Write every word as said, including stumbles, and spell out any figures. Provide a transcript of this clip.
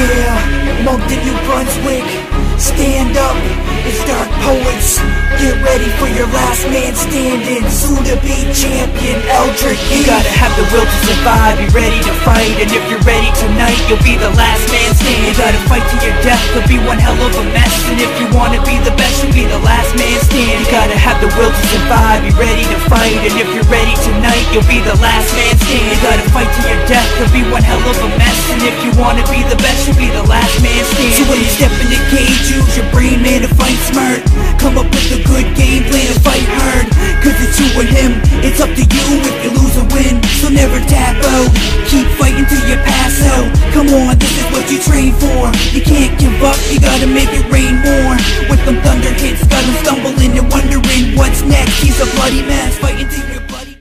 Yeah, Moncton, New Brunswick, stand up, it's Dark Poets. Get ready for your last man standing, soon to be champion Eldrick. You gotta have the will to survive, be ready to fight. And if you're ready tonight, you'll be the last man standing. You gotta fight to your death, could be one hell of a mess. And if you wanna be the best, you'll be the last man standing. You gotta have the will to survive, be ready to fight. And if you're ready tonight, you'll be the last man standing. You gotta fight to your death, could be one hell of a mess. And if you wanna be the best, you'll be the last man standing. So when you step in the cage, use your brain, man, to fight smart. Come up with a good game plan to fight hard, cause it's you or him, it's up to you if you lose or win. So never tap out, keep fighting till you pass out. Come on, this is what you train for. You can't give up, you gotta make it rain more. With them thunder hits, got him stumbling and wondering what's next. He's a bloody mess, fight